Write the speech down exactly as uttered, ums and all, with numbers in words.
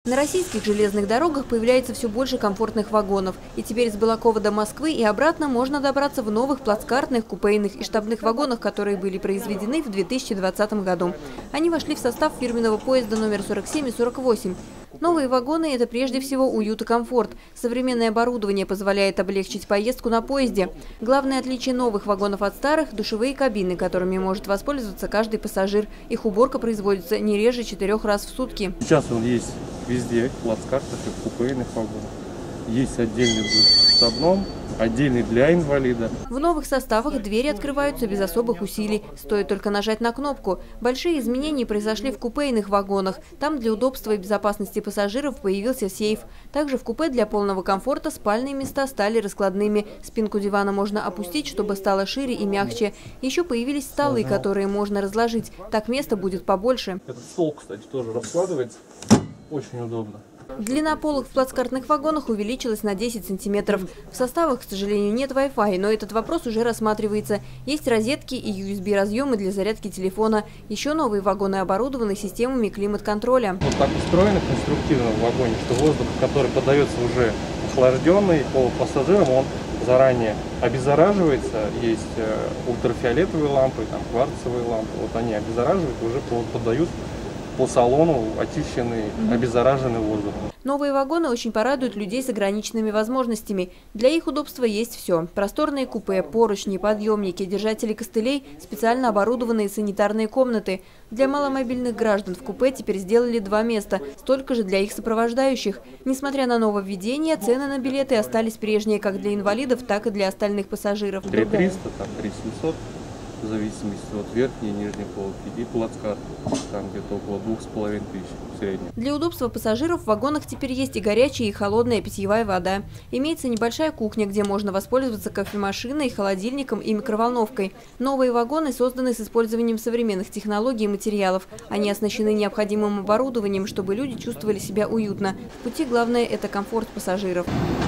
На российских железных дорогах появляется все больше комфортных вагонов. И теперь из Балакова до Москвы и обратно можно добраться в новых плацкартных, купейных и штабных вагонах, которые были произведены в две тысячи двадцатом году. Они вошли в состав фирменного поезда номер сорок семь и сорок восемь. Новые вагоны – это прежде всего уют и комфорт. Современное оборудование позволяет облегчить поездку на поезде. Главное отличие новых вагонов от старых – душевые кабины, которыми может воспользоваться каждый пассажир. Их уборка производится не реже четырех раз в сутки. Сейчас он есть везде, в плацкартах и в купейных вагонах. Есть отдельный душ в штабном, отдельный для инвалида. В новых составах двери открываются без особых усилий. Стоит только нажать на кнопку. Большие изменения произошли в купейных вагонах. Там для удобства и безопасности пассажиров появился сейф. Также в купе для полного комфорта спальные места стали раскладными. Спинку дивана можно опустить, чтобы стало шире и мягче. Еще появились столы, которые можно разложить. Так места будет побольше. Этот стол, кстати, тоже раскладывается. Очень удобно. Длина полок в плацкартных вагонах увеличилась на десять сантиметров. В составах, к сожалению, нет Wi-Fi, но этот вопрос уже рассматривается. Есть розетки и ю эс би-разъемы для зарядки телефона. Еще новые вагоны оборудованы системами климат-контроля. Вот так устроено конструктивно в вагоне, что воздух, который подается уже охлажденный по пассажирам, он заранее обеззараживается. Есть ультрафиолетовые лампы, там, кварцевые лампы. Вот они обеззараживают, уже подают по салону очищенный, обеззараженный воздух. Новые вагоны очень порадуют людей с ограниченными возможностями. Для их удобства есть все. Просторные купе, поручни, подъемники, держатели костылей, специально оборудованные санитарные комнаты. Для маломобильных граждан в купе теперь сделали два места, столько же для их сопровождающих. Несмотря на нововведения, цены на билеты остались прежние как для инвалидов, так и для остальных пассажиров. три триста, там три семьсот. В зависимости от верхней и нижней полки, и плацкарт, там где-то около двух с половиной тысяч в среднем. Для удобства пассажиров в вагонах теперь есть и горячая, и холодная питьевая вода. Имеется небольшая кухня, где можно воспользоваться кофемашиной, холодильником и микроволновкой. Новые вагоны созданы с использованием современных технологий и материалов. Они оснащены необходимым оборудованием, чтобы люди чувствовали себя уютно. В пути главное – это комфорт пассажиров.